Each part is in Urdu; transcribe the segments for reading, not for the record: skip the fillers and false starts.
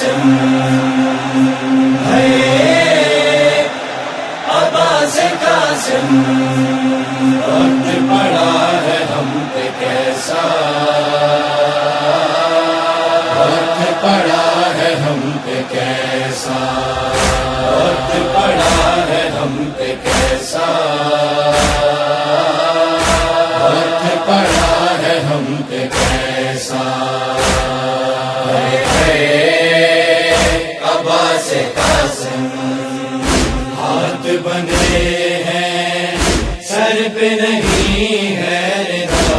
قاسم ہے عباس قاسم، وقت پڑا ہے ہم پہ کیسا، وقت پڑا ہے ہم پہ کیسا، وقت پڑا ہے ہم پہ کیسا، وقت پڑا ہے ہم پہ کیسا، عباس قاسم ہاتھ بندھے ہیں سر پہ نہیں ہے رضا،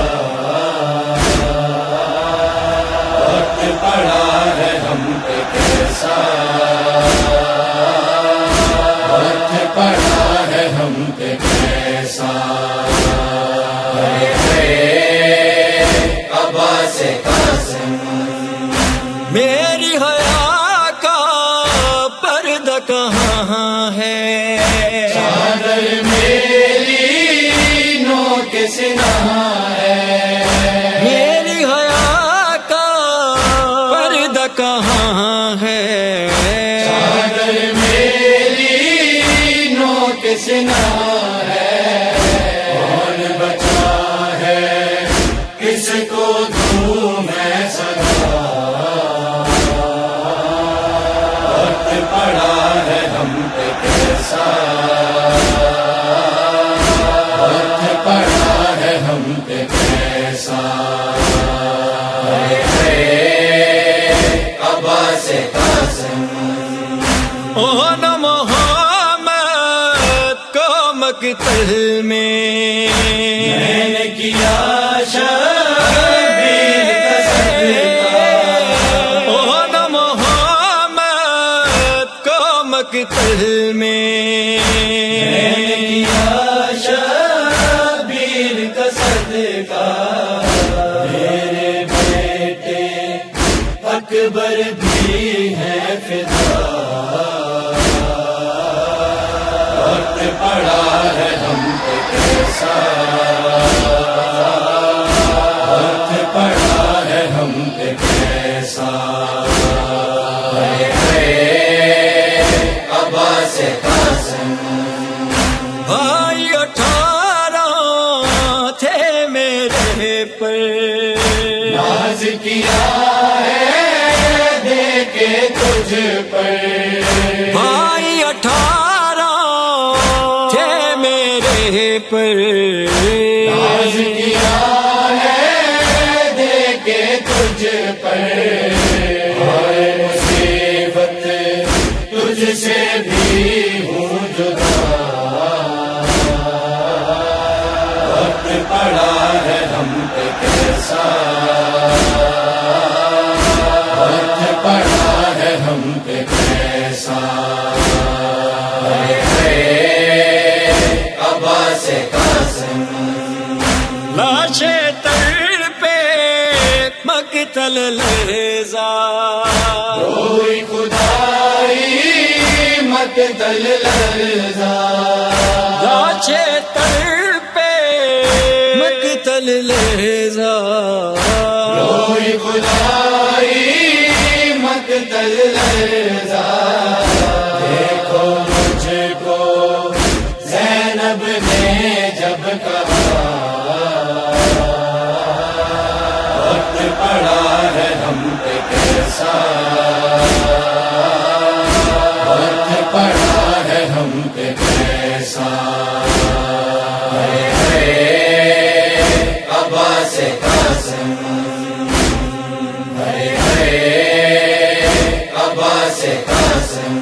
وقت پڑا ہے ہم پہ کیسا، وقت پڑا ہے ہم پہ کیسا، عباس قاسم میری حیا کا پردہ کہاں ہے، چادر میری نوک سینہ ہے، میری حیا کا پردہ کہاں ہے، چادر میری نوک سینہ ہے، کون بچا ہے کس کو دوں میں صدا، وقت پڑا ہے ہم پہ کیسا، وقت پڑا ہے ہم پہ کیسا، عباس قاسم او نہ محمد کو مقتل میں نے کیا شبیر کا صدقہ، او نہ محمد کو مقتل میں کیا شبیر کا صدقہ، میرے بیٹے اکبر بھی ہے فدا، وقت پڑا ہے ہم پہ کیسا، وقت پڑا ہے ہم پہ کیسا، عباس قاسم بھائی 18 تھے میرے پر، ناز کیا ہے دیکھے تجھ پر، بھائی 18 تھے میرے پر، ناز کیا ہے دیکھے تجھ پر، اور مصیبت تجھ سے بھی ہوں جدا، وقت پڑا ہے ہم پہ کیسا، وقت پڑا ہے ہم پہ کیسا، عباس قاسم لاشیں تڑ پہ مقتل لرزا، کوئی خدائی مقتل لرزا، لاشیں تڑ پہ مقتل لرزا، کوئی خدائی مقتل لرزا، دیکھو مجھ کو زینب نے جب کہا، وقت پڑا ہے ہم پہ کیسا، وقت پڑا ہے ہم پہ کیسا، عباس قاسم عباس قاسم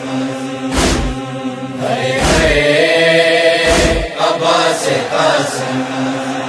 عباس قاسم